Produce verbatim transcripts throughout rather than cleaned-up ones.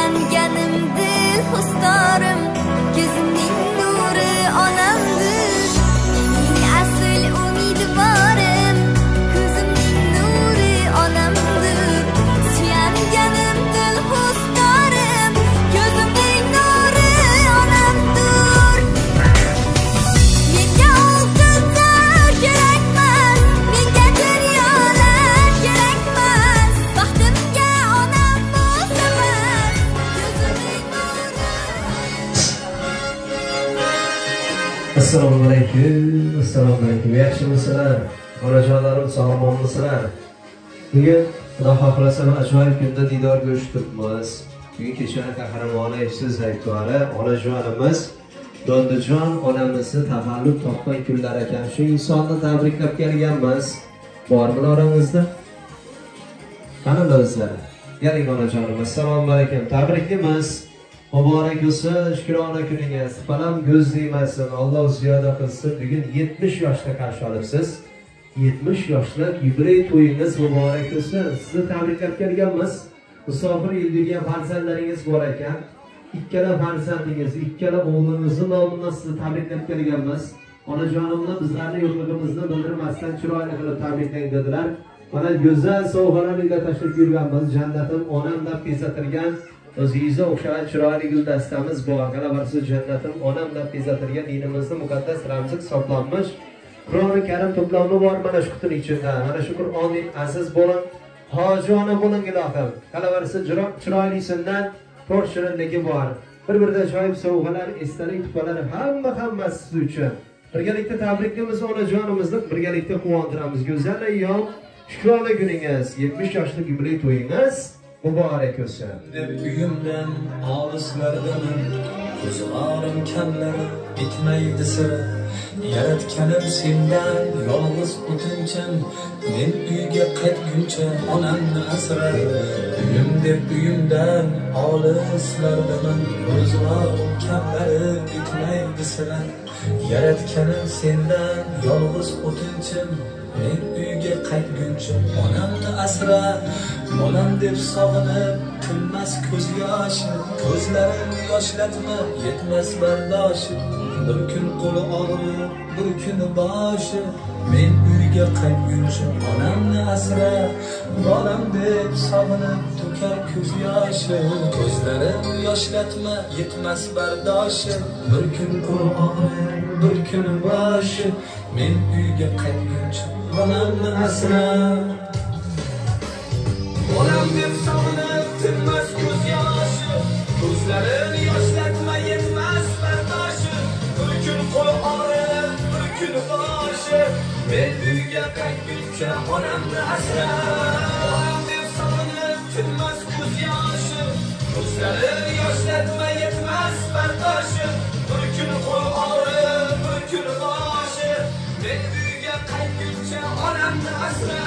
suyanganim dil xustorim, ko'zimning nuri onamdir. Mening asl umidvorim, ko'zimning nuri onamdir. Suyanganim dil xustorim, ko'zimning nuri onamdir. Menga oltinlar kerakmas, menga dunyolar kerakmas. Baxtimga onam bo'lsamas, ko'zimning nuri. Assalomu alaykum, assalomu alaykum. Yaxshimisizlar? Onajonlarim, sog'monmisizlar? Bugun Xudo xohlasa ajoyib kunda diydor ko'rishib turibmiz. Bugun kechani qahramoni ishsiz aytvari onajonimiz Dondijon onamizni tavallud topgan kunlar ekan. Shu insonni tabriklab kelganmiz. Bormi oramizda? Qani o'zlari? Galing onajonimiz, assalomu alaykum. Tabriklaymiz. Muborak bo'lsin, shukrona kuningiz. Falam ko'z deymasin, Alloh ziyoda qilsin. Bugun yetmish yoshda qarshi olibsiz. yetmish yoshlik yubiley to'yingiz muborak bo'lsin. Sizni tabriklab kelganmiz. Musofir yildigan farzandlaringiz bor ekan. Ikkala farzandingiz, ikkala o'g'lingizni nomidan sizni tabriklab kelganmiz. Onajonimni bizlarni yo'qligimizni bildirmasdan chiroyli qilib tabriklang dedilar. Mana go'zal sovg'alarga tashlab yurganmiz. Jannatim onam deb bezatilgan o'zingizga o'xshagan chiroyli guldastamiz bor. Qalabarsiz jannatim onam deb bezatilgan dinimizning muqaddas ramzi hisoblanmish Qur'oni Karim to'plami bor mana shu qutining ichida. Mana shu Qur'onning aziz bo'lin, hojona bo'ling ilohim. Qalabarsiz chiroylisindan to'rt shirinligi bor. Bir-birida ajoyib sovg'alar, esdalik tupalar hamma hammasi siz uchun. Birgalikda tabriklaymiz onajonimizni, birgalikda quvontiramiz. Go'zal ayyom, shukrona kuningiz, yetmish yoshlik yubiley to'yingiz muborak bo'lsin. Deb uyimdan olislardaman, ko'zlarim kamlari bitmaydi sira. Yaratganim sendan yolg'iz o'tincham, men uyga qaytguncha onamni asra. Uyim deb uyimdan olislardaman, ko'zlarim kamlari bitmaydi sira. Yaratganim sendan yolg'iz o'tincham, men uyga qaytguncha onamni asra. Onam deb sog'inib tinmas ko'z yoshi, ko'zlarim yoshlatma yetmas bardoshi. Bir kun qo'li og'rib, bir kun boshi, men uyga qaytguncha onamni asra. Bolam deb sog'inib to'kar ko'z yoshi, ko'zlarim yoshlatma yetmas bardoshi. Bir kun qo'li og'rib, bir kun boshi, men uyga qaytguncha onamni asra. Onam deb sog'inib tinmas ko'z yoshi, ko'zlarim yoshlatma yetmas bardoshi. Bir kun qo'li og'rib, bir kun boshi, men uyga qaytguncha onamni asra. Onam deb sog'inib tinmas ko'z yoshi, ko'zlarim yoshlatma yetmas bardoshi. Bir kun qo'li og'rib, bir kun boshi, men uyga qaytguncha onamni asra.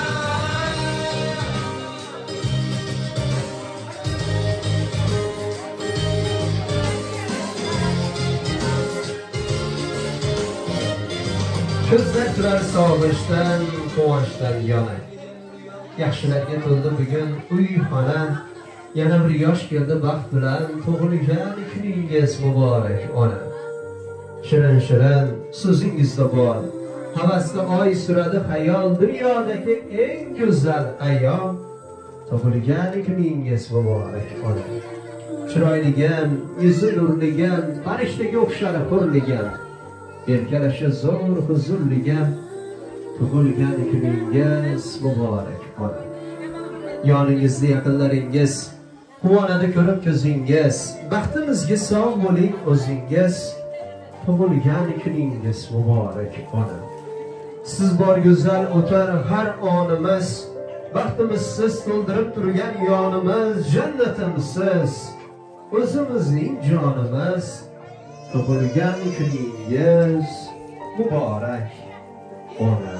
Ko'zlar turar sog'inchdan, quvonchdan yonay. Yaxshilarga to'ldi bugun uy xona, yana bir yosh keldi baxt bilan. Tug'ilgan kuningiz muborak ona. Shirin shirin so'zingizda bor, havasga oy suradi xayol, dunyodagi eng go'zal ayyom. Tug'ilgan kuningiz muborak ona. Chiroyligam, yuzi nurligam, farishtaga o'xshar hurligam. Erkalashi zo'r huzurligam, tug'ilgan kuningiz muborak ona. Yoningizda yaqinlaringiz quvonadi ko'rib ko'zingiz, baxtimizga sog' bo'ling o'zingiz. Tug'ilgan kuningiz muborak ona. Siz bor go'zal o'tar har onimiz, baxtimizsiz to'ldirib turgan yonimiz, jannatimsiz o'zimizning jonimiz. Tug'ilgan kuningiz muborak ona.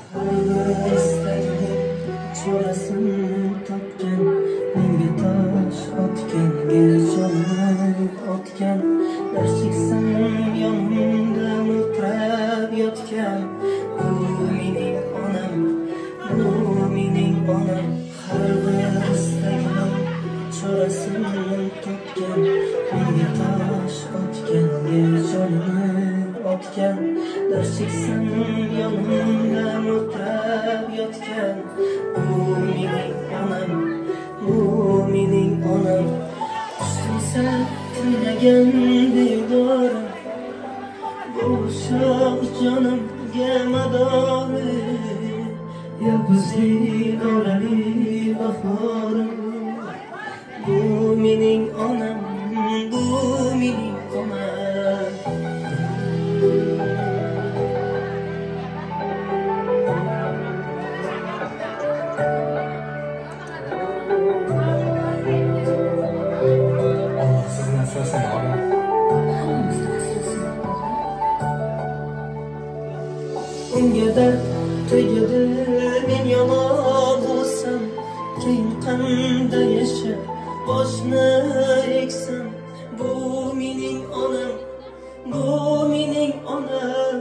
Chorasini topgan, menga tosh otgan, g'ijonni otgan, darchiksam yonimda mutrab yotgan. Bu mening onam, bu mening onam, har bir istagim chorasini topgan. cheksan yonimda mutrab yotgan bu mening onam, bu mening onam. Ustimsa tinmagan diyorim, bu shoh jonimga madori, yalpizlik orali bahorim. Bu mening onam, bu mening onam. Allah sizni asrasin ona. Unga dard tegadi, men yomon bo'lsam, keyin qanday yashab boshni eksam. Bu mening onam, bu mening onam.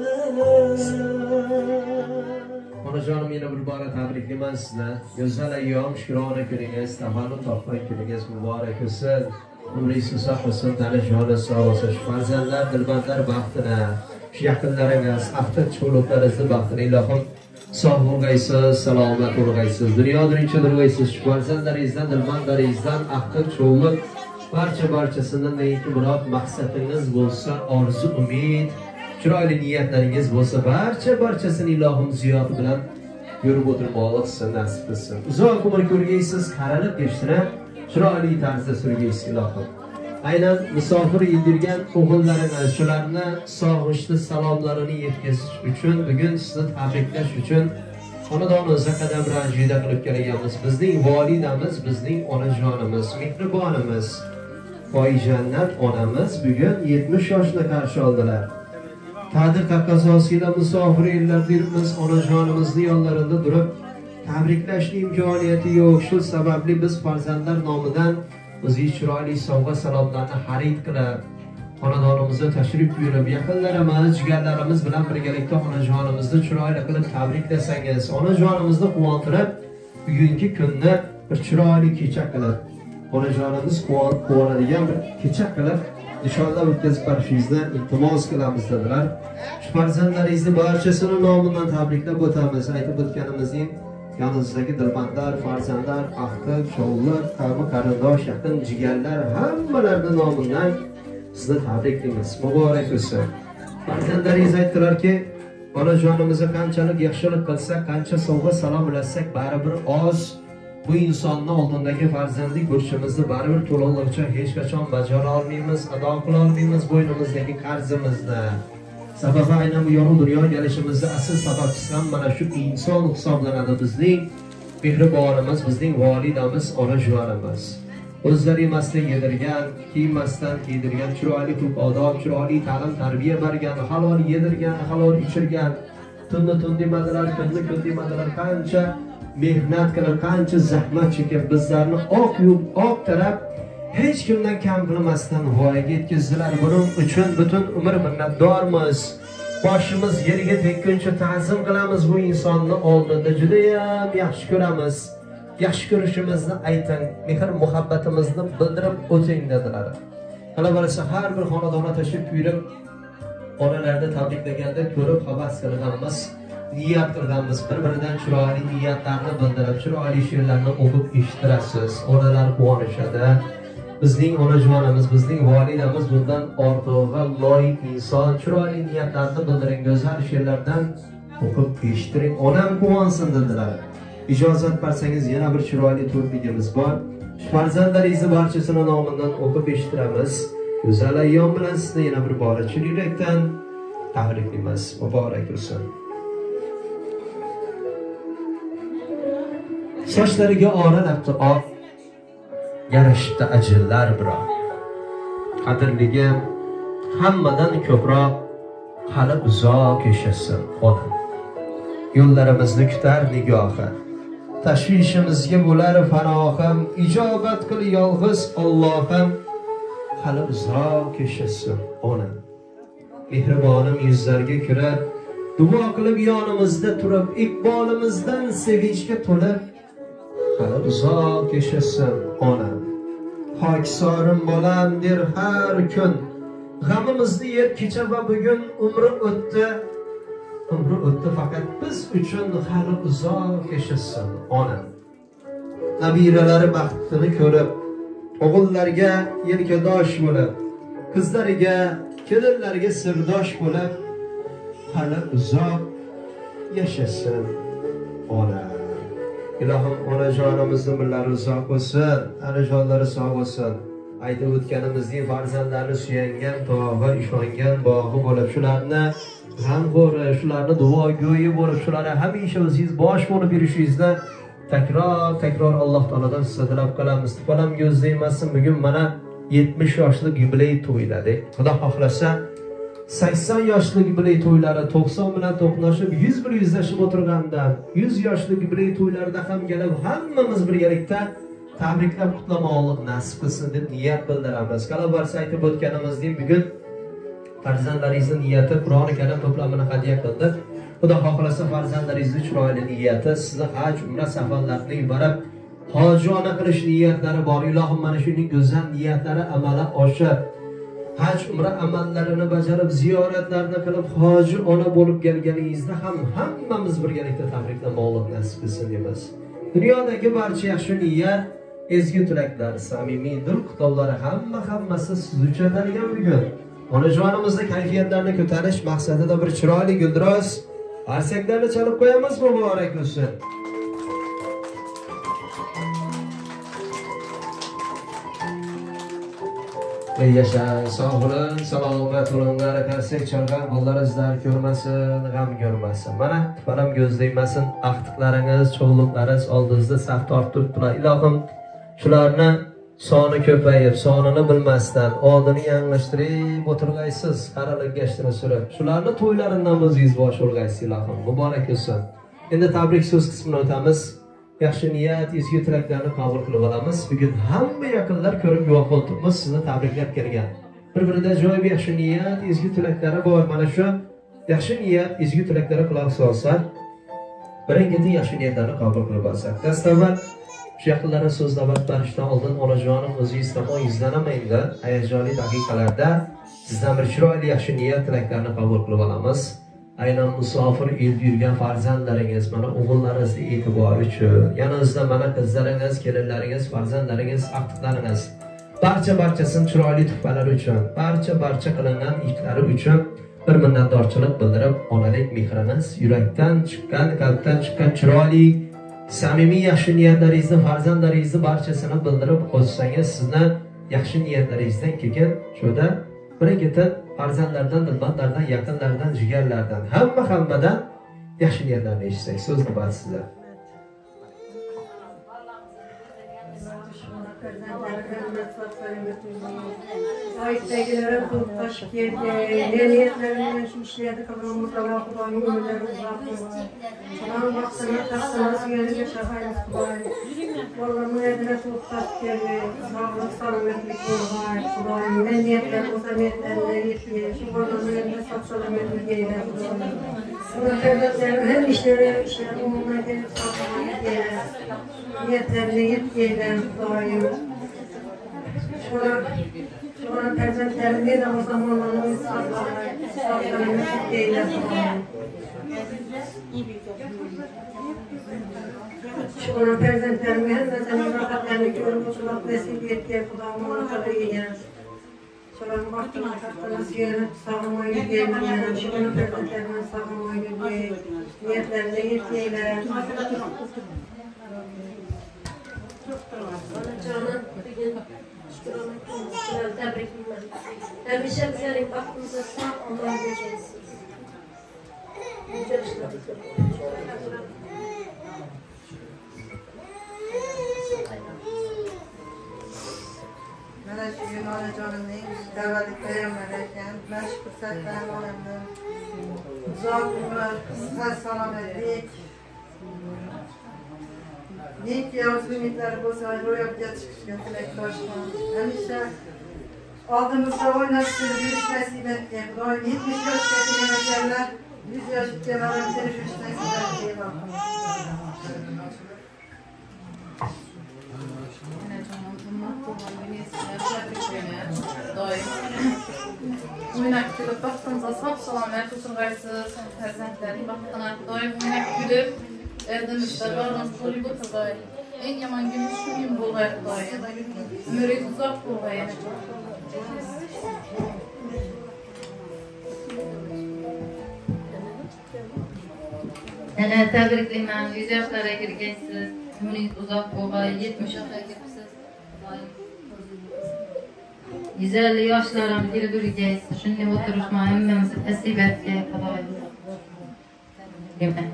Onajonim, yana bir bora tabriklayman sizni. Go'zal ayyom, shukrona kuningiz, tavallud topgan kuningiz muborak bo'lsin. Umringiz uzoq bo'lsin, tana joni sog' bo'lsin. Shu farzandlar, dilbandlar baxtini, shu yaqinlaringiz, aftin cho'loqlaringizni baxtini ilohim sog' bo'lg'aysiz, salomat bo'lg'aysiz. Dunyo dunyocha bo'lg'aysiz. Shu farzandlaringizdan, dilbandlaringizdan aftin cho'loq barcha barchasini neyki murod maqsadingiz bo'lsa, orzu umid, chiroyli niyatlaringiz bo'lsa, barcha barchasini ilohim ziyodi bilan yurib o'tirmoqlik sizga nasib qilsin. Uzoq umr ko'rgaysiz, qarilib kechtirib, chiroyli tarzda surgaysiz ilohim. Aynan musofir yedirgan o'g'illaringiz, shularni sog'ishli salomlarini yetkazish uchun, bugun sizni tabriklash uchun xonadonimizga qadam ranjida qilib kelganmiz. Bizning volidamiz, bizning onajonimiz, mehribonimiz, Foyijannat onamiz bugun yetmish yoshni qarshi oldilar. Taqdir taqozosiga musofir yillarda yuribmiz, onajonimizni yonlarida turib tabriklashning imkoniyati yo'q. Shu sababli biz farzandlar nomidan o'zga chiroyli sovg'a salomlarni xarid qilib, xonadonimizga tashrif buyurib, yaqinlarimiz, jigarlarimiz bilan birgalikda onajonimizni chiroyli qilib tabriklasangiz, onajonimizni quvontirib, bugungi kunni bir chiroyli kecha qilib, onajonimiz quvonadigan bir kecha qilib nishonlab o'tkazib berishingizni iltimos qilamiz dedilar. Shu farzandlaringizni barchasini nomidan tabriklab o'tamiz. Aytib o'tganimizning yonimizdagi dilbandlar, farzandlar, ahli, cho'llar, qavmi qarindosh, yaqin jigarlar hammalarining nomidan sizni tabriklaymiz. Muborak bo'lsin. Farzandlaringiz aytdilarki, onajonimizga qanchalik yaxshilik qilsak, qancha sovg'a salom bilasak, baribir oz. Bu insonni oldindagi farzandlik burchimizni baribir to'liqligicha hech qachon bajara olmaymiz, ado qila olmaymiz bo'ynimizdagi qarzimizni. Sababi aynan bu yorug' dunyoga kelishimizda asl sababchisi ham mana shu inson hisoblanadi. Bizning mehribonimiz, bizning volidamiz, onajonimiz. O'zlari yemasdan yedirgan, kiymasdan kiydirgan, chiroyli xulq odob, chiroyli ta'lim tarbiya bergan, halol yedirgan, halol ichirgan, tunni tun demadilar, kunni kun demadilar, qancha mehnat qilib, qancha zahmat chekib bizlarni oq yub, oq taraf hech kimdan kam qilmasdan voyaga yetkazdilar. Buning uchun butun umr minnatdormiz. Boshimiz yerga tekkuncha ta'zim qilamiz. Bu insonni oldida juda ham yaxshi ko'ramiz. Yaxshi ko'rishimizni ayting, mehr muhabbatimizni bildirib o'ting dedilar. Qolaversa har bir xonadonga tashrif buyurib, onalarni tabriklaganda ko'rib havas qilganmiz. Niyat qilganmiz, bir-biridan chiroyli niyatlarni bildirib, chiroyli she'rlarni o'qib eshittirasiz. Onalar quvonishadi. Bizning onajonimiz, bizning volidamiz bundan ortiq va loyiq inson. Chiroyli niyatlarni bildiring, go'zal she'rlardan o'qib eshittiring. Onam quvonsin dedilar. Ijozat bersangiz yana bir chiroyli to'rtligimiz bor. Farzandlaringizni barchasini nomidan o'qib eshittiramiz. Go'zal ayyom bilan sizni yana bir bora chin yurakdan tabriklaymiz. Muborak bo'lsin. Sochlariga oralabdi oq, yarashibdi ajinlar biroq. Qadrligim hammadan ko'proq hali uzoq yashasin onam. Yo'llarimizni kutar nigohi, tashvishimizga bo'lar fanohim, ijobat qil yolg'iz Allohim, hali uzoq yashasin onam. Mehribonim yuzlarga kirib, duo qilib yonimizda turib, iqbolimizdan sevinchga to'lib, hali uzoq yashasin onam. Xokisorim bolam der har kun, g'amimizni yer kecha va bugun umri o'tdi. umri o'tdi, faqat biz uchun hali uzoq yashasin onam. Nabiralari baxtini ko'rib, o'g'illariga yelkadosh bo'lib, qizlariga, kelinlariga sirdosh bo'lib, hali uzoq yashasin onam. Ilohim onajonimizni umrlari uzoq bo'lsin, onajonlari sog' bo'lsin. Aytib o'tganimizdek farzandlarni suyangan tog'i, ishongan bog'i bo'lib, shularni g'amxo'ri, shularni duogo'yi bo'lib, shularga hamisha o'zingiz bosh bo'lib yurishingizni takror takror Alloh taolodan sizga tilab qolamiz. Tipalam ko'zlaymasin, bugun mana yetmish yoshlik yubiley to'yladik. Xudo xohlasa sakson yoshlik yubiley to'ylari to'qson bilan to'qnashib yuz bir yuzlashib o'tirganda yuz yoshlik yubiley to'ylarida ham kelib hammamiz birgalikda tabriklab qutlamoqlik nasib qilsin deb niyat bildiramiz. Kalabarsa aytib o'tganimizdek, bugun farzandlaringizni niyati Qur'oni Karim to'plamini hadya qildi. Xudo xohlasa farzandlaringizni chiroyli niyati, sizni haj, umra safarlarini yuborib hojona qilish niyatlari bor. Ilohim mana shuning go'zal niyatlari amalga oshib, haj, umra amallarini bajarib, ziyoratlarni qilib, hoji ona bo'lib kelganingizda ham hammamiz birgalikda tabriklamoqlik nasib qilsin deymiz. Dunyodagi barcha yaxshi niyat, ezgu tilaklar, samimiy dil qutovlari hamma hammasi siz uchun atalgan bugun. Onajonimizni kayfiyatlarini ko'tarish maqsadida bir chiroyli guldiroz arsaklarni chalib qo'yamiz, muborak bo'lsin. Yasha, sog' bo'ling, salomat bo'ling, arsak chalgan qo'llaringizlar ko'rmasin, g'am ko'rmasin. Mana tiparam ko'zlaymasin, axtiqlaringiz, cho'g'liqlaringiz oldingizda saf tortib turibdilar. Ilohim shularni soni ko'payib, sonini bilmasdan oldini yanglishtirib o'tirg'aysiz, qaralik gashtini surib, shularni to'ylaridan o'zingiz bosh bo'lg'aysiz. Ilohim muborak bo'lsin. Endi tabrik so'z qismini o'tamiz. Yaxshi niyat, ezgu tilaklarni qabul qilib olamiz. Bugun hamma yaqinlar ko'rib guvoh bo'libmiz, sizni tabriklab kelgan. Bir-birida joyib yaxshi niyat, ezgu tilaklari bor. Mana shu yaxshi niyat, ezgu tilaklari quloq solsa, birinchi yaxshi niyatlarni qabul qilib olsak. Dastavval shu yaqinlarni so'zlab berishdan oldin onajonim o'zingiz tomon yuzlanamaydi. Hayajonli daqiqalarda sizdan bir chiroyli yaxshi niyat tilaklarni qabul qilib olamiz. Aynan musofir elda yurgan farzandlaringiz, mana o'g'illaringizni e'tibori uchun, yaningizda mana qizlaringiz, kelinlaringiz, farzandlaringiz, axtiqlaringiz, barcha barchasini chiroyli tuhfalar uchun, barcha barcha qilingan ishlari uchun bir minnatdorchilik bildirib, onalik mehriniz yurakdan chiqqan, qalbdan chiqqan chiroyli samimiy yaxshi niyatlaringizni, farzandlaringizni barchasini bildirib o'tsangiz, sizni yaxshi niyatlaringizdan keyin shoda birinchidan farzandlardan, dilbandlardan, yaqinlardan, jigarlardan, hamma hammadan yaxshi niyatlarni eshitsak, so'zni bor sizlar. Ayettekileri tutmuş geldi, niyetlerini şu işlerde kavramımız Allah Kur'an'ın ömürlerini uzatmıyor. Allah'ın baksana taksana gelince şahayımız Kur'an. Vallahi niyetine tutmuş geldi, sağlık, selametlik var Kur'an. Ne niyetler olsa niyetlerine yetmiyor. Şu Kur'an'ın niyetine sağlık, selametlik geyler Kur'an. Buna kardeşlerim hem işleri, işleri onunla gelip sağlık geyler. Niyetlerine yet geyler Kur'an. Şuna Şuna perzentlerinde de o zamanların sağlarını eyler. Şuna perzentlerinde hem de senin rahatlarını görüp oturmak vesile etkiye kulağımına tabi yiyen. Şuna baktığına tahtına siyerim sağlamayı diyelim. Şuna perzentlerine sağlamayı diyelim. Niyetlerine yetkiyeler. Canım bugün tebrik ederim. Hemşe senin aklınıza sağ olun diyeceksiniz. Güzel işler. Mana shu onajonimning davlatliklarga ekan, mana shu fursatdan olamdan uzoq umr, sihat salomatlik, neki orzu umidlari bo'lsa, ro'yobga chiqishga tilakdoshman. Hamisha oldimizda o'ynashib yurish nasib etgan. Xudoyim yetmish yoshga kelganlar, yuz yoshga borib yurish nasib etgan. Doim o'ynab kelib, baxtimizga sog' salamet oturgaysız, farzandlaryň baktana doýup menek gülüp, erdemizde barmaz toly oturgay. En yaman günüş şu gün bolgay Hudaý. Ömüriz uzak bolgay. Ana tebriklemen, yüz yaşlara girgeysiz, ömrünüz uzak bolgay, yetmiş yaşa giripsiz. yüz elli yaşlara geri durgaysiz, şunday oturuşma hemmemizi nasip etge Hudaý. Deme.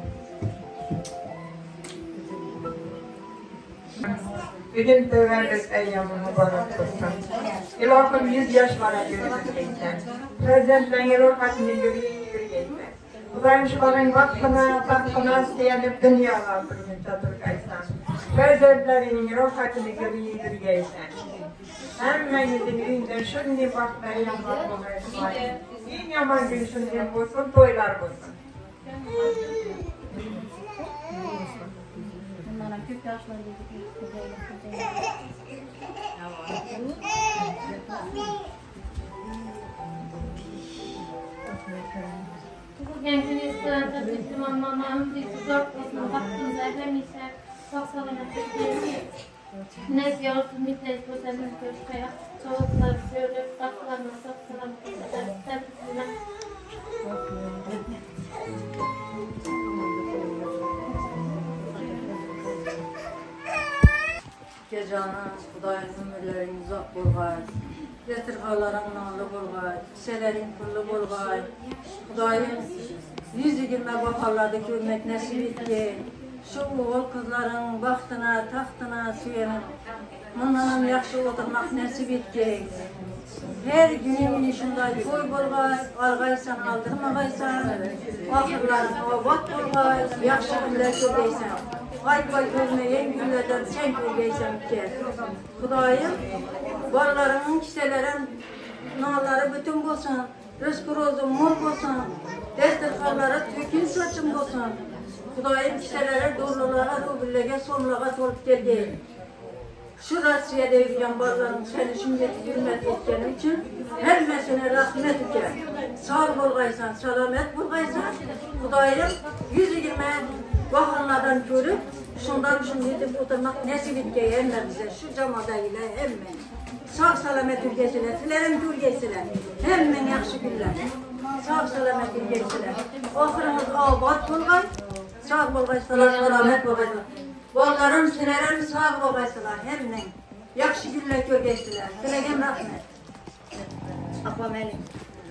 Bugün töwerlik eyyamı mübarek olsun. İlahım yüz yaş var görüyorken. Prezidentlerin rohatını yürüyeyken. Hudaýym şuların vaktına, tahtına siyanıp dünyalar durumunda durgaysan. Prezidentlerin rohatını yürüyeyken. Hemmenizin üyünden şunday vakti eyyamlar bolsun. En yaman gün şunday bolsun, toylar bolsun. Bugün günü isteyen tatlısım ama mamamız uzak olsun, vaktimize hemşe çok selametlik diyelim. Ne ziyarsın, mitleyiz bu senin görüşmeye, çoğuklar söyleyip, saklarına çok selametlik eder, tatlısına. Gecana Hudaýyň ömürleriň uzak bolgay, getirgalaryň nagly bolgay, kiselerin pully bolgay. Hudaýym yüz yigirme baharlarda görmek nasip etdi. Şu oğul kızlaryň baxtyna, taxtyna süýenip, mundan ýaxşy oturmak nasip etdi. Her günüň şunday toy bolgay, algaýsan, aldyrmagaýsan, ahyrlary obat bolgay, ýaxşy günler köpeýsen. Aytbay gözmeyen günlerden sen görgeysen ki. Hudaýym barlaryň, kiselerin nalary bütün bolsun, rızkı rozu mol bolsun, destirhanlara tökün saçın bolsun. Hudaýym kiselere, doğrulara, rubillege, somlaga tolup geldi. Şu Russiýada ýürgen barlaryň seni şimdi hürmet etkenim için hemmesine rahmet eke. Sağ bolgaýsan, salamet bolgaýsan, Hudaýym yüz yigirme bahanlardan görüp, şundan şunu edip oturmak nasip etkeyi hemmemize, şu camada ile hemmen. Sağ salamet ülgesiler, silerim ülgesiler, hemmen yaxşı günler. Sağ salamet ülgesiler. Ahırınız abat bolgay, sağ bolgaysılar, salamet bolgaysılar. Bollarım, silerim sağ bolgaysılar, hemmen. Yaxşı günler görgesiler. Silegem rahmet. Apam elim.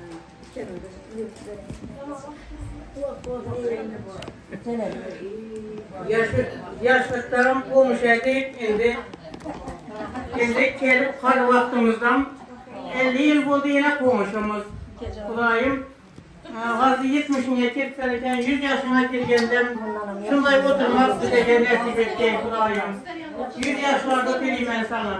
Yaşlıklarım olmuş edip indi. Şimdi gelip kal vaktimizden elli yıl oldu yine komuşumuz. Hudaýym Gazi yetmişine yetip yüz yaşına girgenden şunday oturmak bize nasip etdi Hudaýym. yüz yaşlarda dileýmen sana.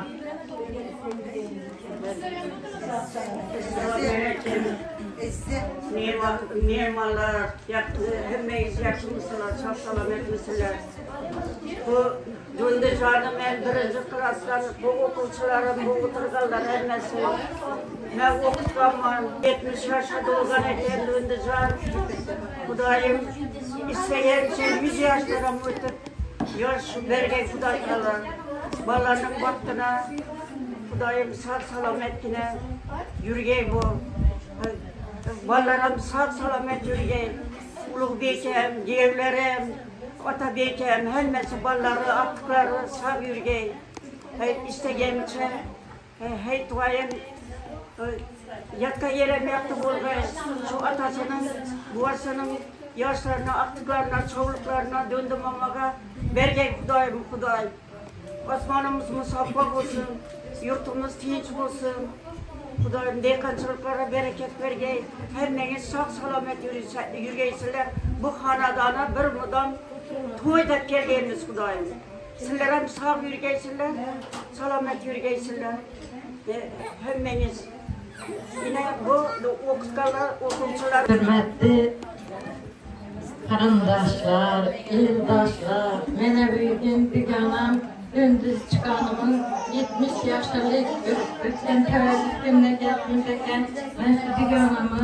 Niyemallar, hemmeyiz yakşımısılar, çok salametlisizler. Bu döndü canım en birinci klasdan, bu okulçularım, bu oturganlar hemmesi. Ben okutkanman, yetmiş yaşa dolgan eken döndü can. Hudaýym isteyen için yüz yaşlara ötüp, yaş berge Hudaýylar, balanın baktına, Hudaýym sağ salametine yürgey bu. Balarım sağ salamet yürgey, ulug bekem, gevlerim, ata bekem, hemmesi balları, attıkları sağ yürgey. İstegemiçe, hey tuayem, yatka yerem yaktı bolgay, şu atasının, buasının yaşlarına, attıklarına, çoğuluklarına döndüm amaga, bergey Hudaýym, Hudaý. Osmanımız musaffa bolsun, yurtumuz tinç bolsun. Hudaýym dekançılıklara bereket bergey, hemmeniz sağ salamet yürgeysiler. Bu hanadana bir mudam toýdap gelgenimiz Hudaýym. Sizler hem sağ yürgeysiler, salamet yürgeysiler. Hemmeniz yine bu okutkanlar, okumçular. Hürmetli karandaşlar, ildaşlar, mene büyüdüm dükanam, gündüz çıkanımın yetmiş yaşlılık ötken tevellik gününe geldiğimdeken ben şu dükanamı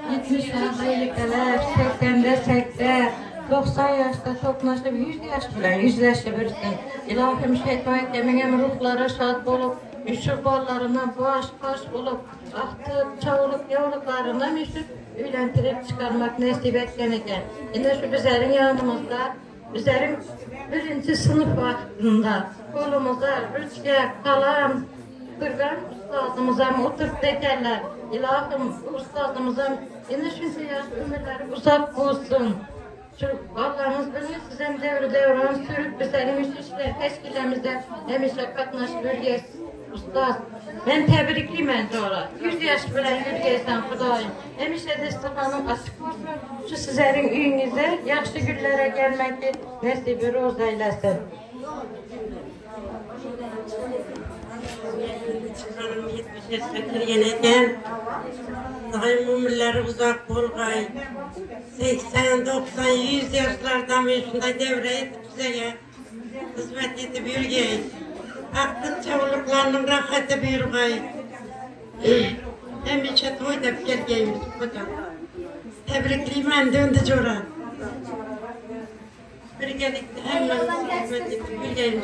yetmiş yaşlılar, seksende seksen, doksan yaşda to'qnashib, yuz yaş bilan yüzleşip birsin. İlahim şeytan demegem ruhlara şad bolup, müşrik bollarından baş baş bolup, ahtı çavulup yavrularına müşrik üylentirip çıkarmak nasip etken eken. Yine şu bizlerin yanımızda, bizlerin birinci sınıf vaktinde kolumuza rüzgar, kalam, kırgan ustazımıza oturup dekerler. İlahim ustazımıza yine şu yaş ömürleri uzak olsun. Şu Allah'ımız bilir sizden devri devran sürüp bizlerin işler teşkilimizde hemişe katnaşıp ülgeyiz ustaz. Ben tebrikliyim sonra. yüz yaş bilen ülgeysen Xudayım. Hemişe destekhanım açık olsun. Şu sizlerin üyünüze yaxşı günlere gelmekte nesibi roz eylesin. Çıkarım yetmiş yaşa kirgeneden daim ömürleri uzak bolgay. seksen, doksan, yüz yaşlardan ben şunday devre etip size hizmet etip yürgey. Aklın çavuluklarının rahatı buyurgay. Hemişe toydap gelgeyimiz hocam. Tebrikliyim ben döndü coran. Birgelikte hemen hizmet etip yürgeyimiz.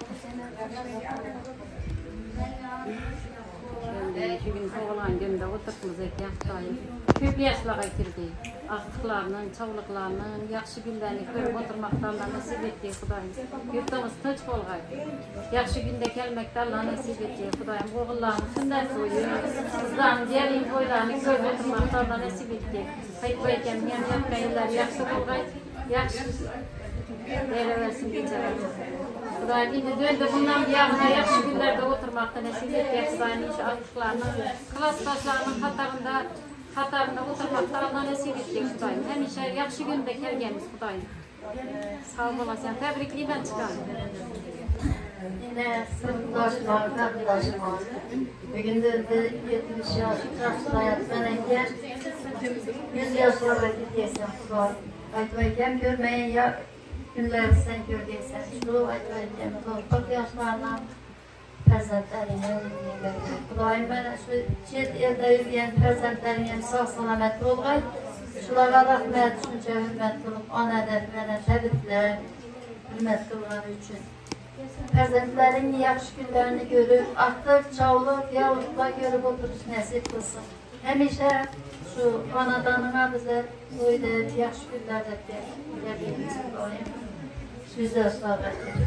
Şu gün oğlan günde oturtmuz ekan Xitoyim. Köp yaşlarga kirdi. Aqtiqlarning, çavliqlarning yaxshi günlerini ko'rib o'tirmoqdan Allah nasib etdi Xudoyim. Yurtimiz tinch bo'lg'ay. Yaxshi kunda kelmoqdan Allah nasib etdi Xudoyim. O'g'illarni shunday so'yib, qizlarni diyaling bo'ylarni ko'rib o'tirmoqdan Allah nasib etdi. Qaytmay ekan, men yaqinlar yaxshi bo'lg'ay. Yaxshi beraversin kechiramiz. Xudoyim endi döndü bundan buyog'ina yaxshi kunlarda o'tirmoqda nasib etdi Xudoyim. Shu aqtiqlarni, klassdoshlarning qatorida qatorida o'tirmoqda Allah nasib etdi Xudoyim. Hamisha yaxshi kunda kelganmiz Xudoyim. Sog' bo'lasan, tabriklayman chiqam. Yine sınıfdaşlar, arkadaşlar, bugün de yetmiş yaş, yaşlayatman eken, yüz yaşlara gidiysen Xudoy. Aytmayken görmeyen ya günleri sen gördüysen, şu aytmayken torpaq yaşlarına farzandlarının Xudoyim bana şu chet elde yürüyen farzandlarının sağ salamet olgay. Şulara rahmet, şunca hürmet kılıp, ana dertlere tebrikler, hürmet kılları için. Farzandlarının yaxşı günlerini görüp, artık çavulup, yavrulukla görüp oturuş nasip kılsın. Hemişe şu anadanına bize böyle yaxşı günlerde geldiğimiz Xudoyim. Sizde ısrar edin.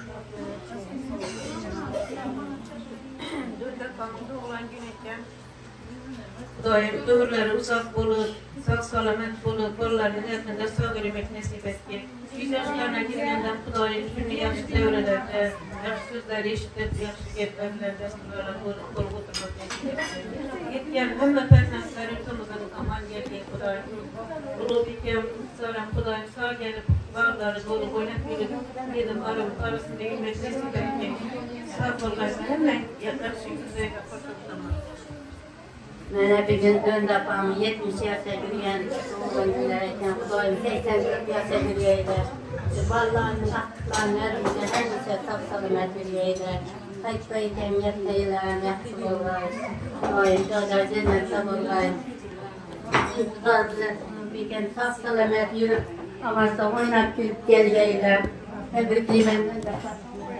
Xudoyim ömürleri uzak bulur, sağ salamet bulur, bollarının yakında sağ görmek nasip etki. Yüz yaşlarına girgenden Xudoyim şunu yaxşı devrelerde, yaxşı sözleri işitip, yaxşı geplerlerde böyle bulup oturmak nasip etki. Yetken hamma farzandları ülkemizin aman geldiği Xudoyim. Ulu bikem, soram Xudoyim sağ gelip, bağları dolu oynat bilip, yedim aramın arasında girmek nasip etki. Sağ bolgaysın, hemen yaxşı güzel koşulsamak. Mene bir gün döndü apam, yetmiş yaşa yürüyen oğlan günler eken Xudoyim, seksen yaşa yürüyeyler. Ballarının aktıklarını erimizden her şey sağ salamet yürüyeyler. Kaçmayken yetmeyler, yaxşı bolgay. Xudoyim, çoğlar cennette bolgay. Xudoyim bize bir gün sağ salamet yürüp, amarsa oynap gülüp gelgeyler. Tebrikliyim döndü apam.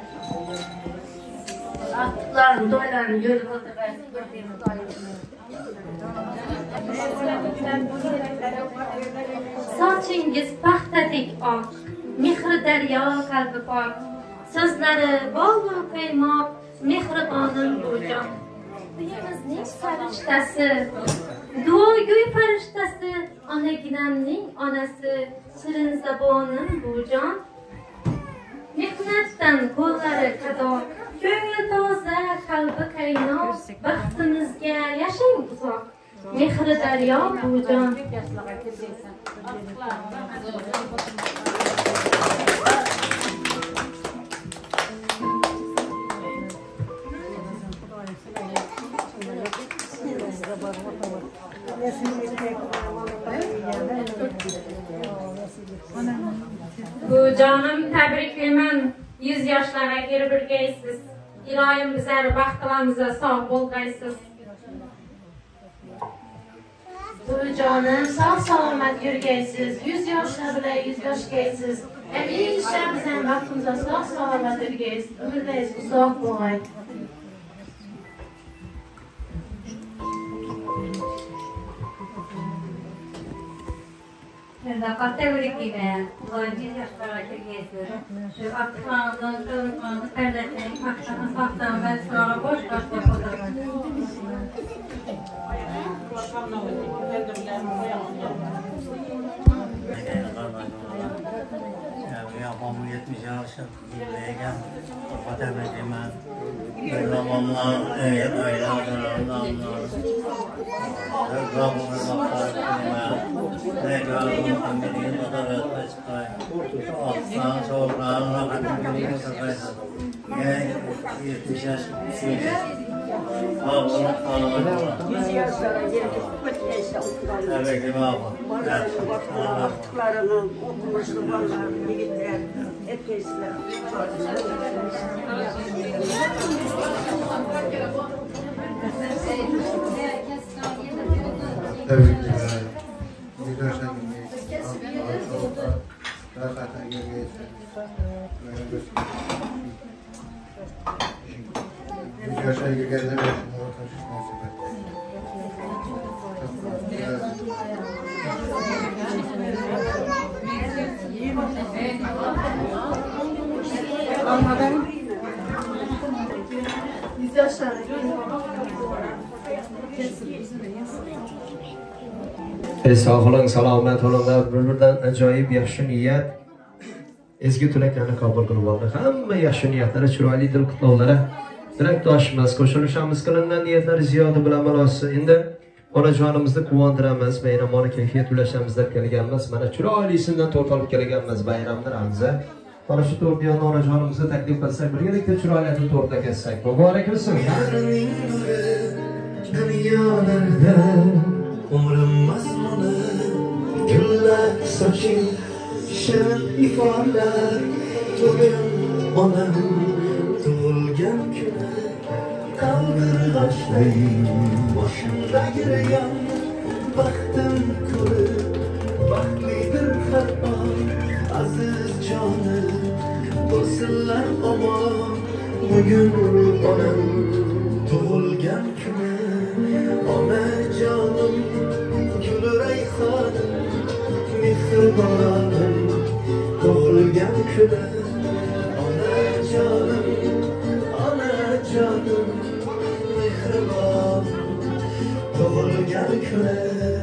Aktıklarını, doylarını görüp oturmayı gördüğüm Xudoyim. Soçingiz paxtadek oq, mehri daryo qalbi pok, so'zlari bol-u qaymoq, mehribonim bujon. Uyimizning farishtasi, duogo'y farishtasi, onaginamning onasi, shirin zabonim bujon. Mehnatdan qo'llari qadoq, ko'ngli toza, qalbi qaynoq, baxtimizga yashang uzoq. Mehri daryo bujon. Bujonim tabriklayman. Yüz yaşlara geri birgeysiz. İlohim bizler baxtlarımıza sağ bo'lgaysiz. Canım sağ selamet yürüyesiz, yüz yaşlar bile yüz yaşgaysiz. Hem iyi işlerimizden vaktimize sağ selamet yürüyesiz, ömürdeyiz uzak boğay. Dapat tebrik ederim. Yüz yaşlara yürüyesiz. Şu aktıklarınızdan, çocuklarınızı kardeşlerin akşamı saktan ve sonra boş kaçta fotoğrafı. Yapamı yetmiş yaşa dinleyeceğim. Kapat emredeyim ben. Bayramlar, evet aylarlarından. Reklamını kapatırım. Reklamını angelin kadar etmez. Alttan sonra rahatın günü sakaydı. Yani yetmiş yaş suydu. Ağzını ağzını. Yüz yaşlara gelip kutlayışa okularını. Evet, imam. Artıklarını, okumuşlu ballarını, yigitler, etkiler. Tebrikler. Güzel Hakikaten görüyorsun. Yüz yaşa geldi ve Anladım. Yüz yaşlara sog' bo'ling, salomat bo'linglar. Bir-biridan ajoyib yaxshi niyat, ezgu tilaklarni qabul qilib oldi. Hamma yaxshi niyatlari, chiroyli dil qutlovlari tilakdoshimiz, qo'shilishamiz qilingan niyatlari ziyoda bilan amal olsin. Endi onajonimizni quvontiramiz, bayramona kayfiyat ulashamiz deb kelganmiz. Mana chiroylisindan to'xtalib kelganmiz bayramni ramzi. Mana shu to'rt yana onajonimizni taklif qilsak, birgalikda chiroyli to'rtda kessak. Muborak bo'lsin. Dunyolarda umrim mazmuni gullar soching shirin ifodalar bugun onam tug'ilgan kuni qalbim g'ashlayim boshimdagi reyon baxtim ko'rib baxtlidir har on aziz jonim bo'lsinlar omon bugun onam tug'ilgan kuni onajonim gul rayhonim mehribonim tug'ilgan kuni onajonim onajonim mehribon tug'ilgan kuni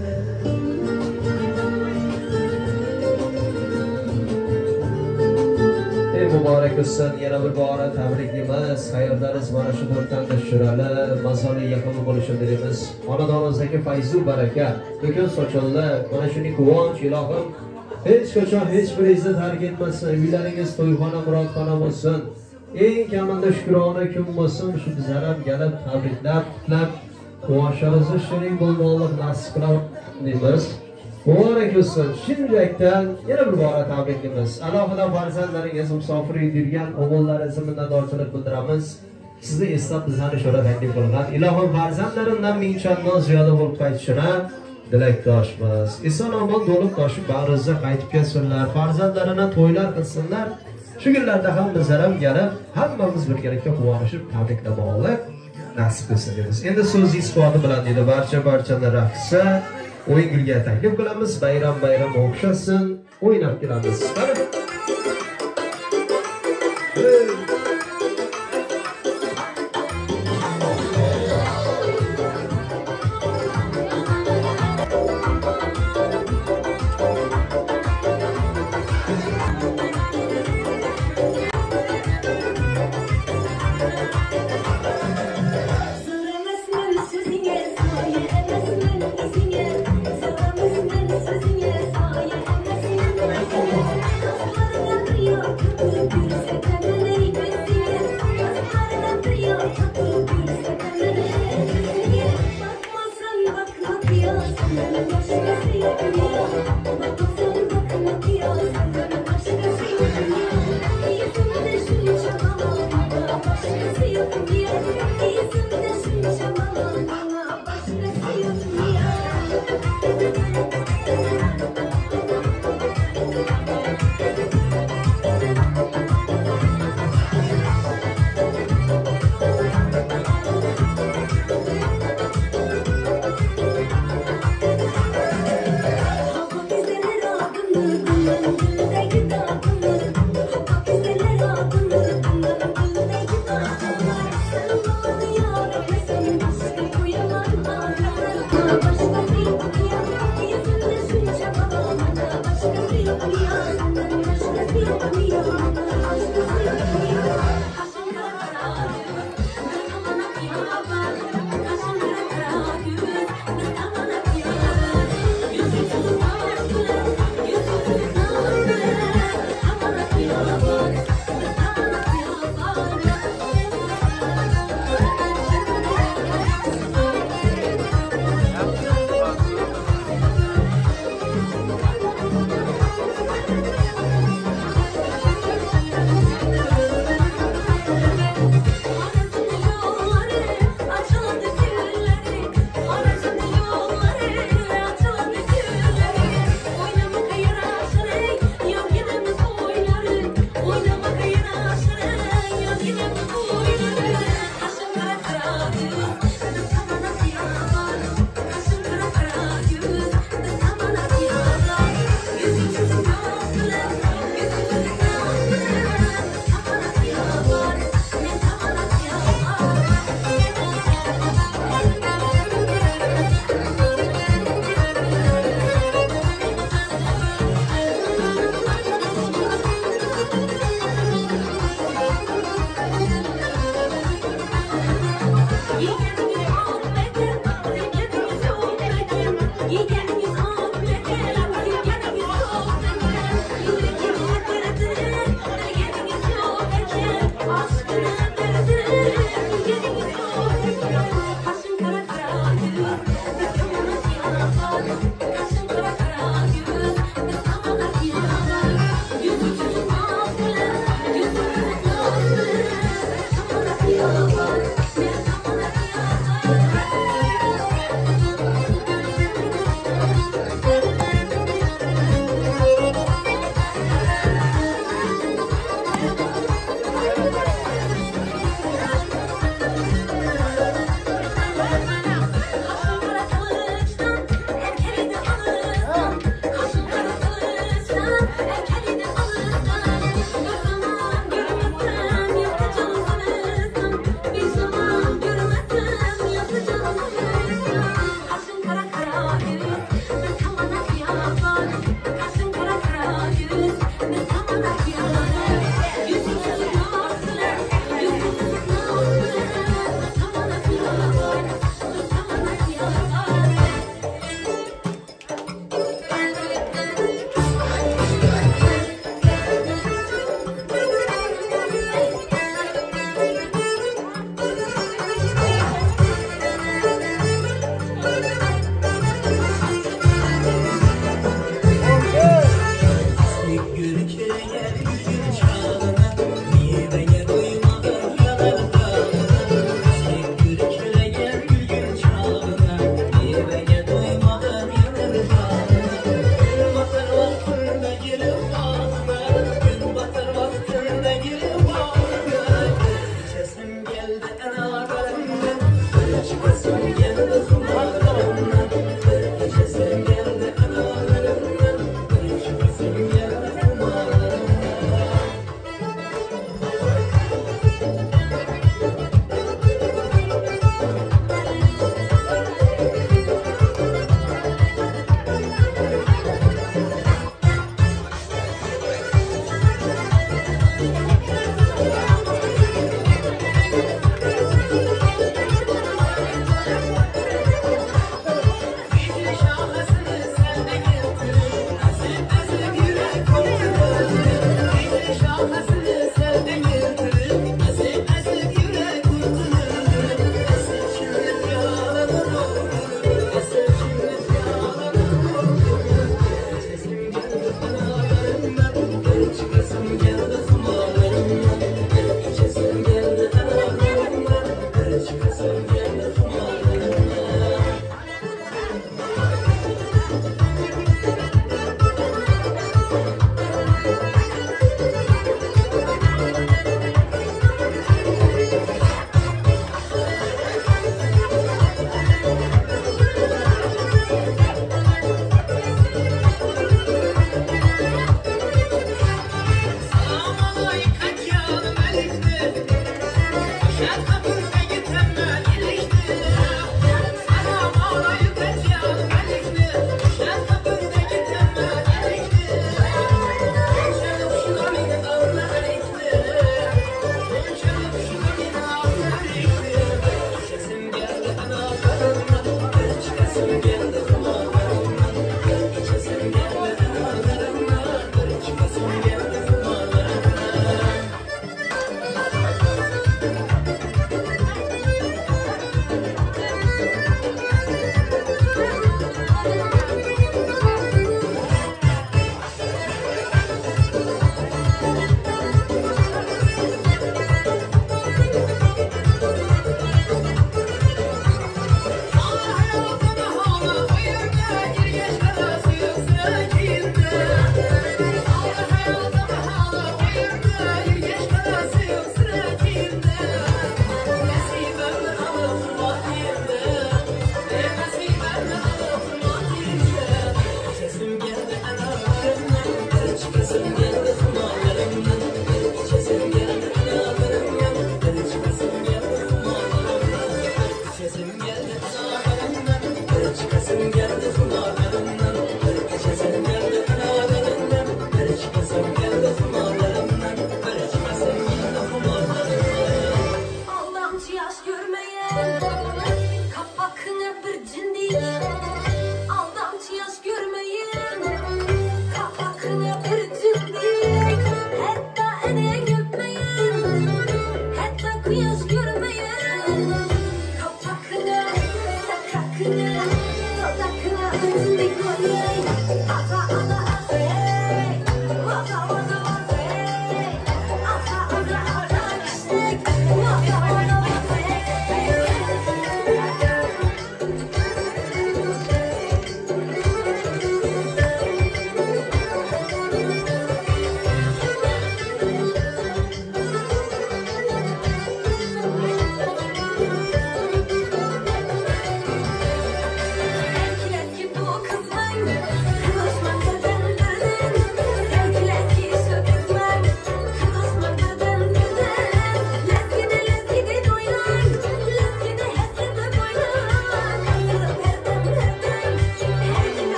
muborak bo'lsin. Yana bir bora tabriklaymiz. Hayotlaringiz mana shu to'rtdan tushirali, mazoli yaqin bo'lishini dilimiz. Xonadonimizdagi fayzu baraka, to'kin sochilli, mana shuni quvonch ilohim hech qachon hech biringizni tark etmasin. Uylaringiz to'yxona, murodxona bo'lsin. Eng kamida shukrona kun bo'lsin. Shu bizlar ham kelib tabriklab, qutlab, quvonchimizni shirin bo'lmoqlik nasib qilamiz. Muborak bo'lsin. Chin yurakdan yana bir bora tabriklaymiz. Alohida farzandlaringiz musofir yurgan o'g'illaringizni minnatdorchilik bildiramiz. Sizni eslab bizlarni sho'ra taklif qilgan. Ilohim farzandlarimdan ming chandon ziyoda bo'lib qaytishini dilakdoshmiz. Eson-omon to'lib toshib bag'ringizga qaytib kelsinlar. Farzandlarini to'ylar qilsinlar. Shu kunlarda ham bizlar ham kelib, hammamiz birgalikda quvonishib tabriklamoqlik nasib qilsin deymiz. Endi so'z isboti bilan dedi barcha barchalar raqsi o'yin gulga taklif qilamiz. Bayram bayram o'xshasin, o'ynab kelamiz. Mana Thank you.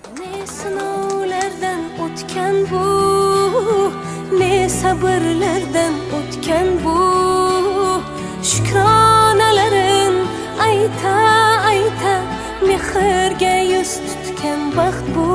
Ne sinovlardan o'tgan bu, ne sabrlardan o'tgan bu, shukronalarin ayta ayta mehrga yuz tutgan baxt bu.